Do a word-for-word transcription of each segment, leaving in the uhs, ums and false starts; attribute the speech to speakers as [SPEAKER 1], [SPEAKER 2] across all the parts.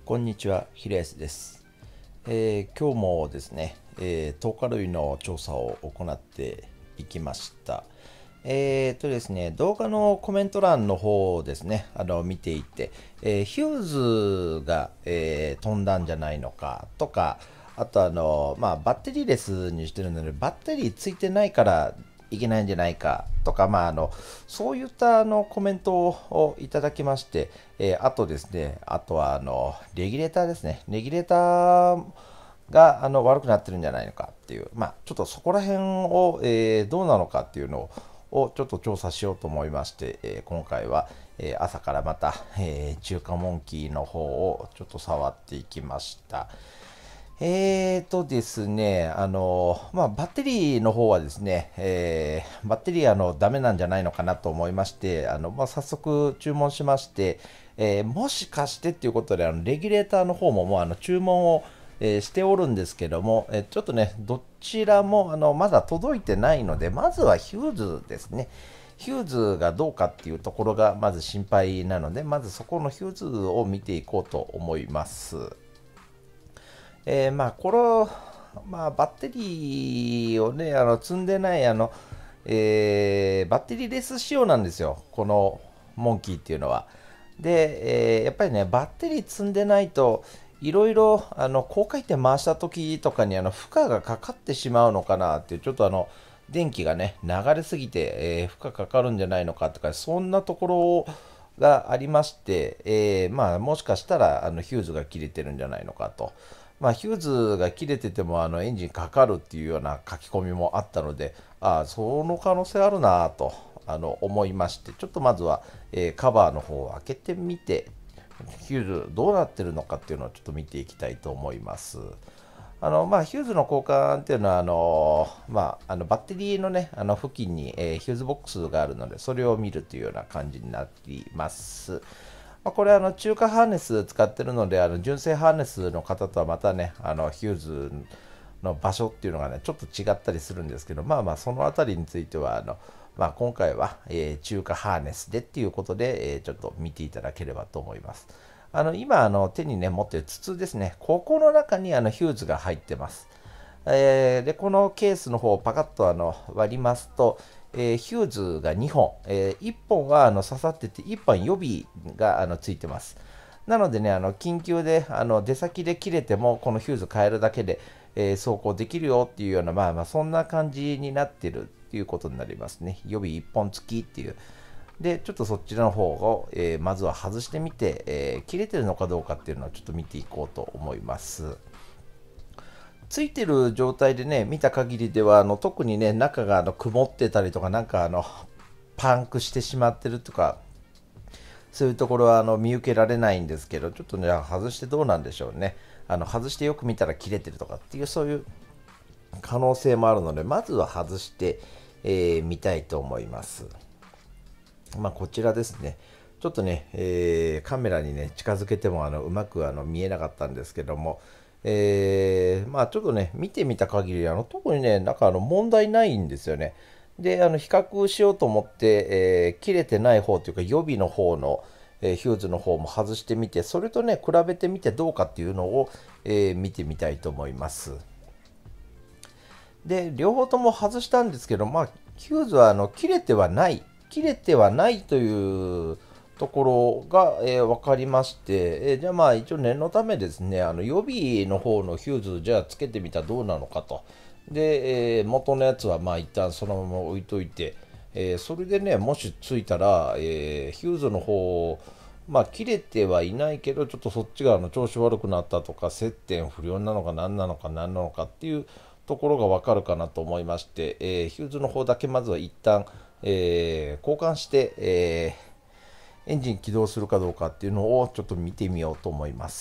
[SPEAKER 1] こんにちは、平安です。えー今日もですね、えー、とおか類の調査を行っていきました。えーとですね、動画のコメント欄の方をですね、あの見ていて、えーヒューズが、えー飛んだんじゃないのかとか、あとあの、まあ、バッテリーレスにしてるので、バッテリーついてないからいけないんじゃないかとか、まあ、あのそういったあのコメントをいただきまして、えーあとですね、あとはあのレギュレーターですね、レギュレーターがあの悪くなってるんじゃないのかっていう、まあ、ちょっとそこら辺を、えーどうなのかっていうのをちょっと調査しようと思いまして、えー今回は、えー朝からまた、えー中華モンキーの方をちょっと触っていきました。えーとですね、あの、まあ、バッテリーの方はですね、えーバッテリーあのダメなんじゃないのかなと思いまして、あの、まあ、早速注文しまして、えーもしかしてっていうことで、あのレギュレーターの方ももうあの注文を、えーしておるんですけども、えーちょっとね、どちらもあのまだ届いてないので、まずはヒューズですね。ヒューズがどうかっていうところがまず心配なので、まずそこのヒューズを見ていこうと思います。えーまあ、これ、まあ、バッテリーをね、あの積んでないあの、えーバッテリーレス仕様なんですよ、このモンキーっていうのは。で、えーやっぱりね、バッテリー積んでないと、いろいろあの高回転回した時とかにあの負荷がかかってしまうのかなっていう、ちょっとあの電気がね、流れすぎて、えー負荷かかるんじゃないのかとか、そんなところがありまして、えーまあ、もしかしたらあのヒューズが切れてるんじゃないのかと。まあ、ヒューズが切れててもあのエンジンかかるっていうような書き込みもあったので、ああ、その可能性あるなとあの思いまして、ちょっとまずは、えーカバーの方を開けてみて、ヒューズどうなってるのかっていうのをちょっと見ていきたいと思います。あのまあ、ヒューズの交換っていうのはあの、まあ、あのバッテリーの,、ね、あの付近に、えーヒューズボックスがあるので、それを見るというような感じになっています。まあ、これはあの中華ハーネス使ってるので、あの純正ハーネスの方とはまたね、あのヒューズの場所っていうのがね、ちょっと違ったりするんですけど、まあまあ、そのあたりについては、あのまあ、今回は、えー中華ハーネスでっていうことで、えーちょっと見ていただければと思います。あの今あの、手に、ね、持っている筒ですね、ここの中にあのヒューズが入ってます。えーで、このケースの方をパカッとあの割りますと、えーヒューズがにほん、えーいっぽんはあの刺さってて、いっぽん予備があのついてます。なのでね、あの緊急であの出先で切れても、このヒューズ変えるだけで、えー走行できるよっていうような、まあまあ、そんな感じになってるっていうことになりますね。予備いっぽん付きっていう。で、ちょっとそちらの方を、えーまずは外してみて、えー切れてるのかどうかっていうのをちょっと見ていこうと思います。ついてる状態でね、見た限りでは、あの特にね、中があの曇ってたりとか、なんかあのパンクしてしまってるとか、そういうところはあの見受けられないんですけど、ちょっとね、外してどうなんでしょうね。あの外してよく見たら切れてるとかっていう、そういう可能性もあるので、まずは外して、えー見たいと思います。まあ、こちらですね。ちょっとね、えーカメラにね、近づけてもあのうまくあの見えなかったんですけども、えーまあ、ちょっとね、見てみた限り、あの特にね、なんかあの問題ないんですよね。で、あの比較しようと思って、えー切れてない方というか、予備の方の、えーヒューズの方も外してみて、それとね、比べてみてどうかっていうのを、えー見てみたいと思います。で、両方とも外したんですけど、まあ、ヒューズはあの切れてはない、切れてはないというところが、えー分かりまして、えーじゃあまあ一応念のためですね、あの予備の方のヒューズ、じゃあつけてみたらどうなのかと。で、えー元のやつはまあ一旦そのまま置いといて、えーそれでね、もしついたら、えーヒューズの方、まあ切れてはいないけど、ちょっとそっちがあの調子悪くなったとか、接点不良なのか何なのか何なのかっていうところがわかるかなと思いまして、えーヒューズの方だけまずは一旦、えー交換して、えーエンジン起動するかどうかっていうのをちょっと見てみようと思います。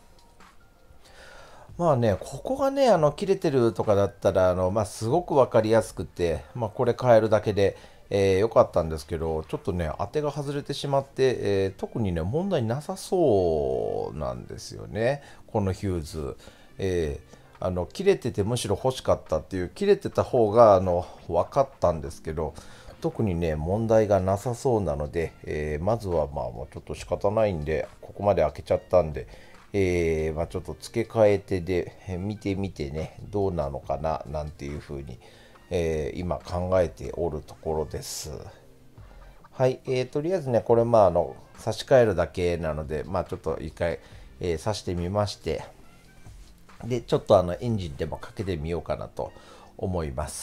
[SPEAKER 1] まあね、ここがね、あの切れてるとかだったら、あのまあ、すごく分かりやすくて、まあ、これ変えるだけで、えー良かったんですけど、ちょっとね、当てが外れてしまって、えー特にね、問題なさそうなんですよね、このヒューズ。えーあの切れててむしろ欲しかったっていう、切れてた方があの分かったんですけど、特にね、問題がなさそうなので、えーまずはまあもうちょっと仕方ないんで、ここまで開けちゃったんで、 えーまあ、ちょっと付け替えてで見てみてね、どうなのかななんていうふうに、えー今考えておるところです。はい、えー、とりあえずね、これまああの差し替えるだけなので、まあちょっと一回、えー、挿してみまして、で、ちょっとあのエンジンでもかけてみようかなと思います。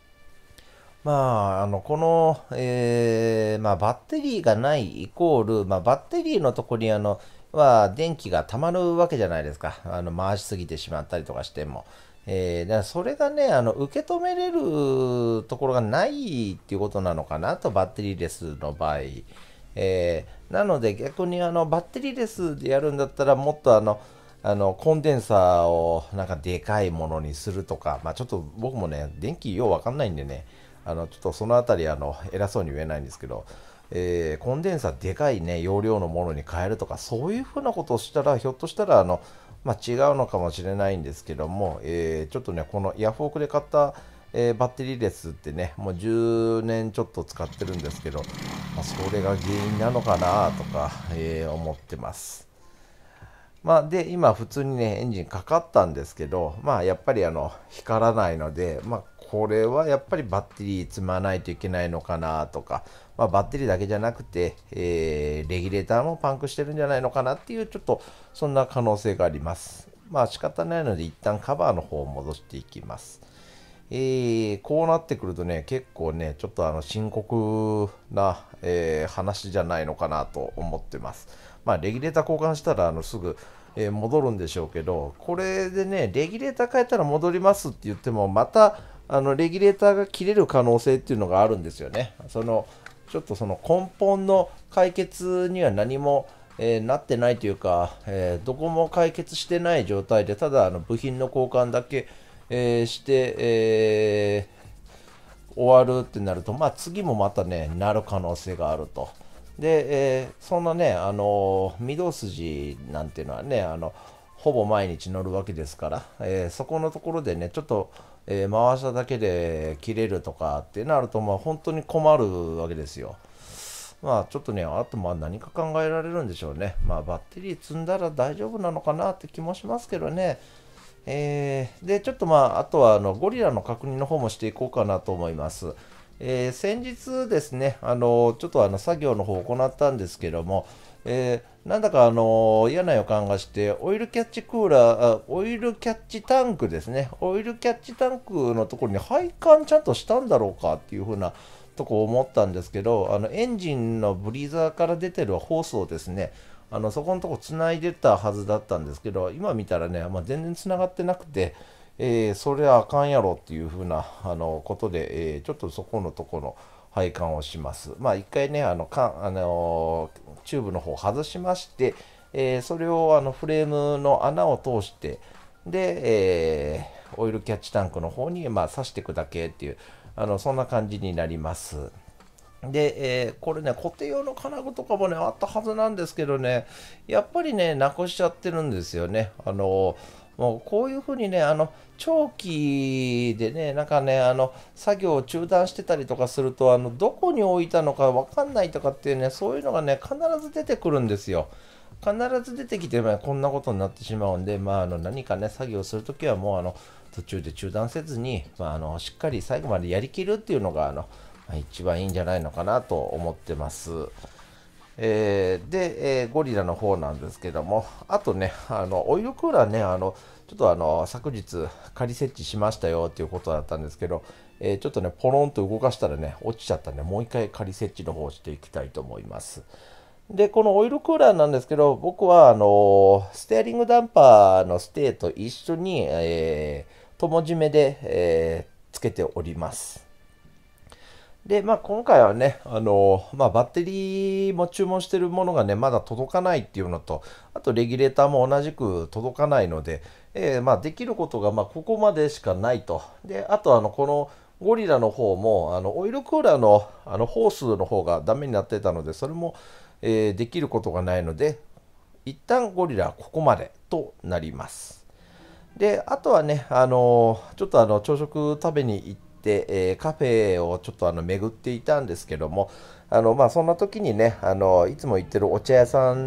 [SPEAKER 1] まあ、あの、この、えーまあ、バッテリーがないイコール、まあ、バッテリーのところにあの、は電気が溜まるわけじゃないですか。あの、回しすぎてしまったりとかしても。えー、だからそれがね、あの、受け止めれるところがないっていうことなのかなと、バッテリーレスの場合。えーなので逆にあの、バッテリーレスでやるんだったら、もっとあの、あの、コンデンサーをなんかでかいものにするとか、まあちょっと僕もね、電気ようわかんないんでね、あの、ちょっとそのあたり、あの、偉そうに言えないんですけど、えーコンデンサーでかいね、容量のものに変えるとか、そういうふうなことをしたら、ひょっとしたら、あの、まあ、違うのかもしれないんですけども、えーちょっとね、このヤフオクで買った、えーバッテリーレスってね、もうじゅうねんちょっと使ってるんですけど、まあ、それが原因なのかなとか、えー思ってます。まあ、で、今普通にね、エンジンかかったんですけど、まあ、やっぱりあの、光らないので、まあ、これはやっぱりバッテリー積まないといけないのかなとか、まあ、バッテリーだけじゃなくて、えーレギュレーターもパンクしてるんじゃないのかなっていう、ちょっとそんな可能性があります。まあ、仕方ないので、一旦カバーの方を戻していきます。えーこうなってくるとね、結構ね、ちょっとあの深刻な、えー話じゃないのかなと思ってます。まあ、レギュレーター交換したらあのすぐ、えー戻るんでしょうけど、これでね、レギュレーター変えたら戻りますって言っても、またあのレギュレーターが切れる可能性っていうのがあるんですよね。そのちょっとその根本の解決には何も、えーなってないというか、えーどこも解決してない状態で、ただあの部品の交換だけ、えーして、えー終わるってなると、まあ、次もまたね、なる可能性があると。で、えーそんなね、あの御堂筋なんていうのはね、あのほぼ毎日乗るわけですから、えーそこのところでね、ちょっと、えー回しただけで切れるとかってなると、まあ、本当に困るわけですよ。まあちょっとね、あとまあ何か考えられるんでしょうね。まあバッテリー積んだら大丈夫なのかなって気もしますけどね。えーで、ちょっとまあ、あとはあのゴリラの確認の方もしていこうかなと思います。えー先日ですね、あのちょっとあの作業の方を行ったんですけども、えーなんだかあの嫌な予感がして、オイルキャッチクーラー、あオイルキャッチタンクですね、オイルキャッチタンクのところに配管ちゃんとしたんだろうかっていう風なとこ思ったんですけど、あのエンジンのブリーザーから出てるホースをですね、あのそこのとこ繋いでたはずだったんですけど、今見たらね、まあ、全然繋がってなくて、えーそれはあかんやろっていう風なあのことで、えーちょっとそこのとこの配管をします。まあ一回ね、あのかあのチューブの方を外しまして、えーそれをあのフレームの穴を通して、で、えーオイルキャッチタンクの方に、まあ、刺していくだけっていう、あのそんな感じになります。で、えーこれね、固定用の金具とかもね、あったはずなんですけどね、やっぱりね、なくしちゃってるんですよね。あの、もうこういうふうにね、あの、長期でね、なんかね、あの、作業を中断してたりとかすると、あの、どこに置いたのかわかんないとかっていうね、そういうのがね、必ず出てくるんですよ。必ず出てきて、まあ、こんなことになってしまうんで、まあ、あの何かね、作業するときはもうあの途中で中断せずに、まあ、あのしっかり最後までやりきるっていうのがあの、まあ、一番いいんじゃないのかなと思ってます。えーで、えーゴリラの方なんですけども、あとね、あのオイルクーラーね、あのちょっとあの昨日仮設置しましたよっていうことだったんですけど、えーちょっとね、ポロンと動かしたらね、落ちちゃったんで、もう一回仮設置の方をしていきたいと思います。で、このオイルクーラーなんですけど、僕は、あの、ステアリングダンパーのステーと一緒に、えー、友締めで、えーつけております。で、まあ、今回はね、あの、まあ、バッテリーも注文してるものがね、まだ届かないっていうのと、あと、レギュレーターも同じく届かないので、えーまあ、できることが、まあ、ここまでしかないと。で、あと、あの、この、ゴリラの方も、あの、オイルクーラーの、あの、ホースの方がダメになってたので、それも、えーできることがないので、一旦ゴリラはここまでとなります。で、あとはね、あのちょっとあの朝食食べに行って、えーカフェをちょっとあの巡っていたんですけども、あのまあそんな時にね、あのいつも行ってるお茶屋さん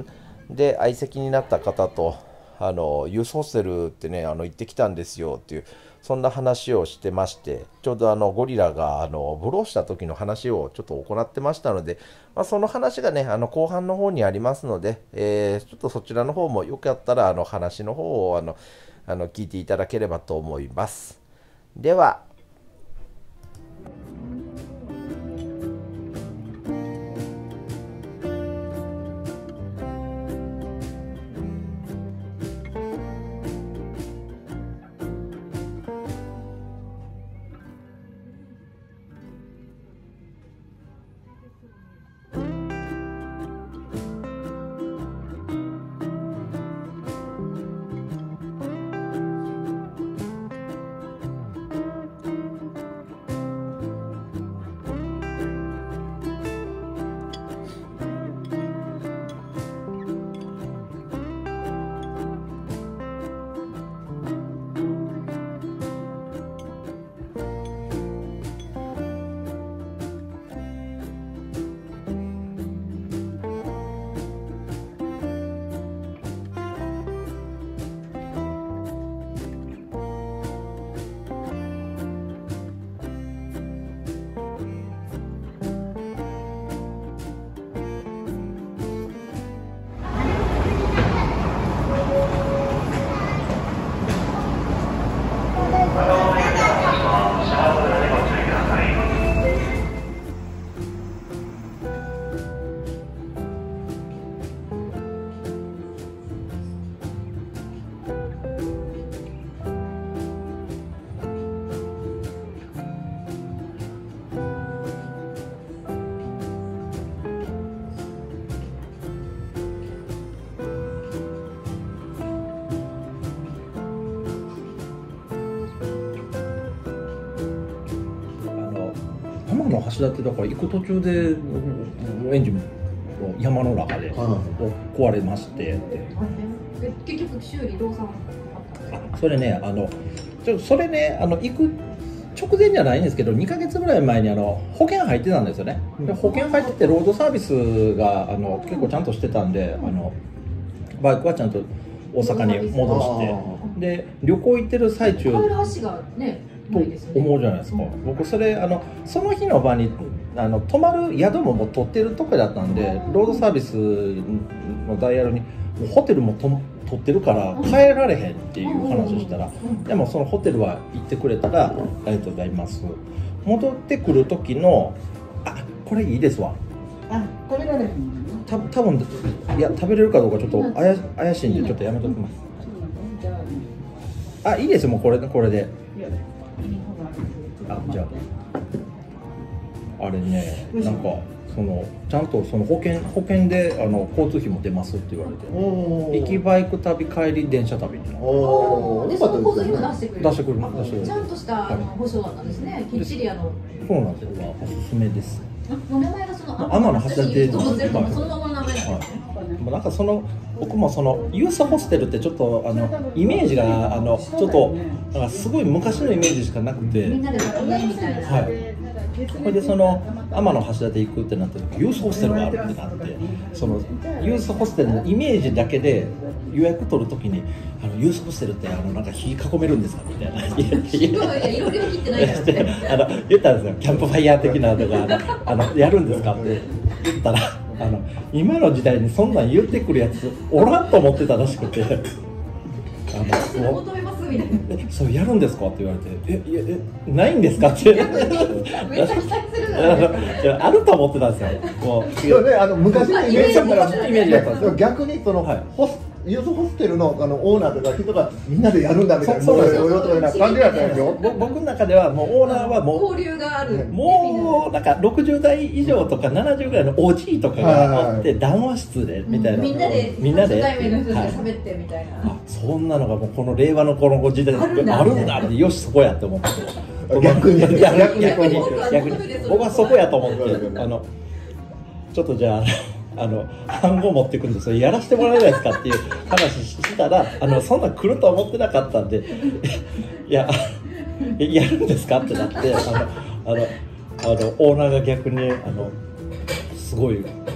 [SPEAKER 1] で相席になった方とあのユースホステルってねあの行ってきたんですよっていうそんな話をしてまして、ちょうどあのゴリラがあのブローした時の話をちょっと行ってましたので、まあ、その話がねあの後半の方にありますので、えー、ちょっとそちらの方もよかったらあの話の方をあのあの聞いていただければと思います。では
[SPEAKER 2] 天橋立ってだから行く途中でエンジン山の中で壊れまして、
[SPEAKER 3] 結局修理動産
[SPEAKER 2] あそれねあのちょそれねあの行く直前じゃないんですけどにかげつぐらい前にあの保険入ってたんですよね。で保険入っててロードサービスがあの結構ちゃんとしてたんで、あのバイクはちゃんと大阪に戻してで旅行行ってる最中
[SPEAKER 3] 帰る足がね
[SPEAKER 2] と思うじゃないですか。僕それあのその日の場にあの泊まる宿ももう取ってるとこだったんで、ロードサービスのダイヤルにホテルもと取ってるから帰られへんっていう話をしたら、でもそのホテルは行ってくれたらありがとうございます。戻ってくる時のあこれいいですわ。
[SPEAKER 4] あ食べられへん
[SPEAKER 2] た多分いや食べれるかどうかちょっと怪怪しいんでちょっとやめときます。あいいですよもうこれこれで。あじゃああれねなんかそのちゃんとその保険保険であの交通費も出ますって言われて、行きバイク旅帰り電車旅に
[SPEAKER 3] おでその交通費も出してくれる
[SPEAKER 2] 出してくる出してくる
[SPEAKER 3] ちゃんとしたあの保証だったんですね。きっちりあの
[SPEAKER 2] そうなんですよ。おすすめです。
[SPEAKER 3] お名前がその
[SPEAKER 2] 天橋立
[SPEAKER 3] そのままの名前なんですね。
[SPEAKER 2] なんかその僕もそのユースホステルってちょっとあのイメージがあのちょっとなんかすごい昔のイメージしかなくて、
[SPEAKER 3] みんなで学年みたいな。
[SPEAKER 2] はい。それでその天橋立行くってなってユースホステルがあるってなって、そのユースホステルのイメージだけで予約取るときにあのユースホステルってあのなんか火囲めるんですかみたいな。いや
[SPEAKER 3] いやいろいろ切ってないからね。
[SPEAKER 2] あの言ったんですよ。キャンプファイヤー的なとかあのあのやるんですかって言ったら。あの今の時代にそんなん言ってくるやつおらんと思ってたらしくて、あの
[SPEAKER 3] 求めますみたいな。
[SPEAKER 2] そうやるんですかって言われて、えいやえないんですかって
[SPEAKER 3] めっちゃ期待するな、ね、
[SPEAKER 2] いやあると思ってたんですよ。もう
[SPEAKER 4] いやねあの昔のイメージだから
[SPEAKER 2] イメージだったんですよ。
[SPEAKER 4] 逆にその、
[SPEAKER 2] はい、
[SPEAKER 4] ホスユースホステル の, あのオーナーとか人がみんなでやるんだみたいな、
[SPEAKER 2] そうそうそう
[SPEAKER 4] そういう感じだったんですよ。
[SPEAKER 2] 僕の中ではもうオーナーはもう
[SPEAKER 3] 交流がある。
[SPEAKER 2] もうなんかろくじゅうだい以上とかななじゅうぐらいのおじいとかがあって談話室でみたいな、
[SPEAKER 3] みんなで
[SPEAKER 2] みんなで
[SPEAKER 3] 初対面の人で喋ってみたいな。
[SPEAKER 2] あそんなのがもうこの令和のこの時代にあるんだってよしそこやって思って。
[SPEAKER 4] 逆に
[SPEAKER 2] 逆に
[SPEAKER 4] 逆に
[SPEAKER 2] 逆に逆に僕はそこやと思ってあのちょっとじゃあ。あの暗号持ってくるんでそれやらせてもらえないですかっていう話したらあのそんなん来ると思ってなかったんでいややるんですかってなってあのあのあのオーナーが逆にあのすごい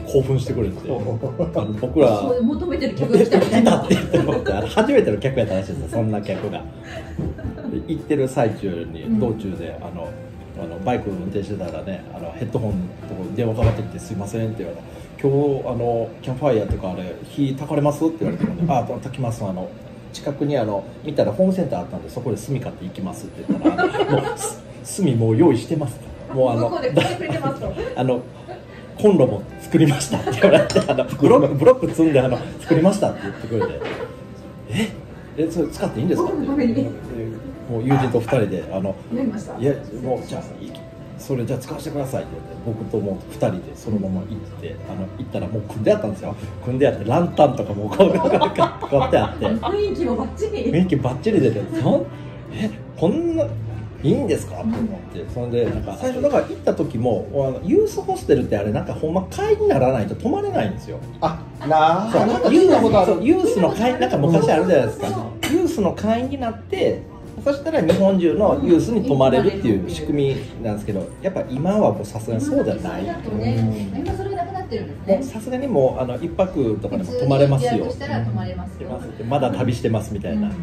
[SPEAKER 2] 興奮してくれて、あの僕ら
[SPEAKER 3] そう求めてる客が来たみたいな。
[SPEAKER 2] だって言って思って、あの初めての客やったらしいですよ、そんな客が。で行ってる最中に道中であのあのバイク運転してたらね、あのヘッドホンのとこ電話かかってきて「すいません」って言われて「今日あのキャンプファイヤーとかあれ火たかれます?」って言われて「ああたきます、あの近くにあの見たらホームセンターあったんでそこで炭買って行きます」って言ったら「もう炭もう用意してます」もうあの
[SPEAKER 3] 向こうで来てくれてますと。
[SPEAKER 2] あのコンロも作りましたって言われて、あのブロックブロック積んであの作りましたって言ってくれて「ええそれ使っていいんですか?」って
[SPEAKER 3] 僕のために
[SPEAKER 2] もう友人とふたりであの
[SPEAKER 3] やりました。
[SPEAKER 2] いやもうじゃあそれじゃあ使わせてくださいって言って僕ともうふたりでそのまま行ってあの行ったらもう組んであったんですよ。組んであってランタンとかもこうこうこうこうやってあって
[SPEAKER 3] 雰囲気もバッチリ。
[SPEAKER 2] 雰囲気バッチリ出てそんえこんないいんですかと思ってそれでなんか最初だから行った時もあのユースホステルってあれなんかほんま会にならないと泊まれないんですよ。
[SPEAKER 4] あ、な
[SPEAKER 2] そう
[SPEAKER 4] あ、なんか
[SPEAKER 2] ユ
[SPEAKER 4] 聞いたことある。
[SPEAKER 2] ースユースの会なんか昔あるじゃないですか、ユースの会員になってそしたら日本中のユースに泊まれるっていう仕組みなんですけどやっぱ今はもうさすがにそうじゃない、
[SPEAKER 3] それだとね、今それがなくなってるんですね。
[SPEAKER 2] もうさすがにもうあの一泊とかでも泊まれますよ
[SPEAKER 3] 予約したら泊まれますよ。
[SPEAKER 2] まだ旅してますみたいな、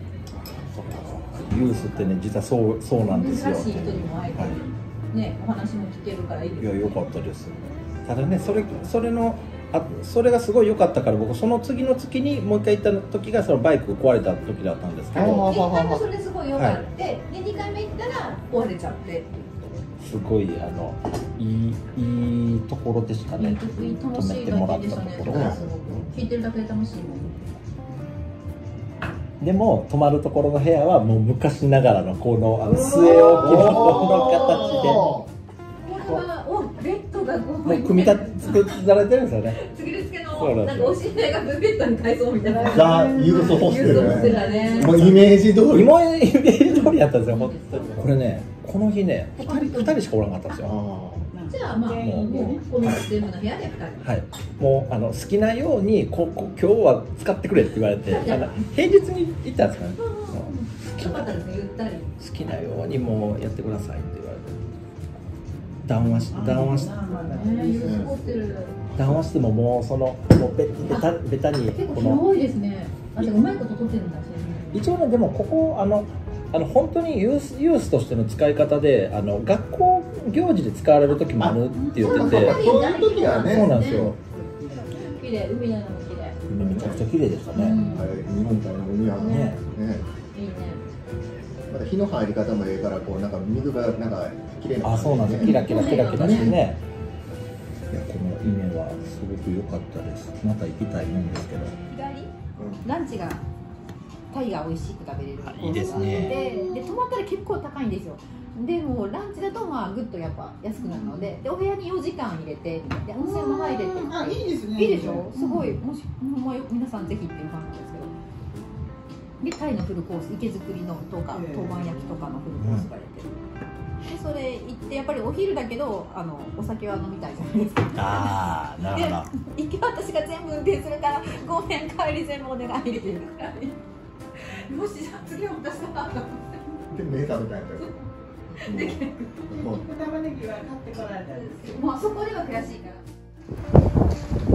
[SPEAKER 2] ユースってね実はそうそうなんですよ。
[SPEAKER 3] 珍しい人にも会えたり、ね、お話も聞けるからいいですね。
[SPEAKER 2] いや良かったです。ただねそれそれのあそれがすごい良かったから僕その次の月にもう一回行った時がそのバイク壊れた時だったんですけど、
[SPEAKER 3] いっかいめそれすごい良かって、でにかいめ行ったら壊れちゃって
[SPEAKER 2] すごいあのいいいいところでしたね。
[SPEAKER 3] 楽しい体験でしたね。すごく聞いてるだけで楽しいもん。
[SPEAKER 2] でも泊まるところの部屋はもう昔ながらのこのあの据え置きのこ
[SPEAKER 3] これはおベッドがこう
[SPEAKER 2] の形でもう組み立て作られてるんですよね。
[SPEAKER 3] 次々つけ
[SPEAKER 2] そうなんですよ
[SPEAKER 3] のなんかお知り合いがベッドに改装みたいな。
[SPEAKER 4] ザ・ユースホステ
[SPEAKER 3] ユースホステル
[SPEAKER 4] ル
[SPEAKER 3] だね。
[SPEAKER 4] もうイメージ通り。
[SPEAKER 2] 今イメージ通りやったんですよ。本当にこれねこの日ねふたりふたりしかおらなかったんですよ。
[SPEAKER 4] あ
[SPEAKER 3] じゃあまあもうもうこのシステムの部屋でふたり。
[SPEAKER 2] はい、もうあの好きなようにここ今日は使ってくれって言われてあの平日に行ったんですかね。
[SPEAKER 3] よかったですね、ゆったり。
[SPEAKER 2] 好きなようにもうやってくださいって言われて談話し談話し
[SPEAKER 3] ね、ユースホステル。
[SPEAKER 2] 談話してももうそのもうベベタベタに
[SPEAKER 3] 結構
[SPEAKER 2] この
[SPEAKER 3] 広いですね。あ、でもうまいこと撮ってるんだし。
[SPEAKER 2] 一応ねでもここあのあの本当にユースユースとしての使い方であの学校行事で使われる時もあるって言ってて、
[SPEAKER 4] そういう時はね。
[SPEAKER 2] そうなんですよ。
[SPEAKER 3] 綺麗、海なのも綺麗。
[SPEAKER 2] 海めちゃくちゃ綺麗でしたね。
[SPEAKER 3] うん
[SPEAKER 4] はい、日本海の海はね。
[SPEAKER 2] ね
[SPEAKER 4] ね。
[SPEAKER 3] いいね。
[SPEAKER 4] また火の入り方もええからこうなんか水がなんか綺麗な感じでね。
[SPEAKER 2] あそうなんですよ。キラキラキラキラしてね。いやこの稲はすごく良かったです。また行きたいもんですけど。
[SPEAKER 3] 日帰りランチがタイが美味しく食べれる
[SPEAKER 2] いいですね
[SPEAKER 3] で、で泊まったら結構高いんですよ。でもランチだとまあぐっとやっぱ安くなるので、でお部屋によじかん入れてで温泉も入れて、
[SPEAKER 5] あ、いいですね。
[SPEAKER 3] いいでしょ。すごい、もしほんま皆さんぜひっていう感じですけど。でタイのフルコース、池作りのとか
[SPEAKER 5] ええ
[SPEAKER 3] 豆板焼きとかのフルコースが入れてる。でそれ行ってやっぱりお昼だけどあのお酒は飲みたいじゃないですか。
[SPEAKER 2] ああなるほど。
[SPEAKER 3] 行き私が全部運転するからごめん帰り全部お願い入れてるから。もしじゃあ次は私がと思って
[SPEAKER 4] で目覚めたんやったよ。
[SPEAKER 3] で
[SPEAKER 4] もう
[SPEAKER 5] 玉ねぎは買ってこられたんですけど。
[SPEAKER 3] もうそこでは悔しいから。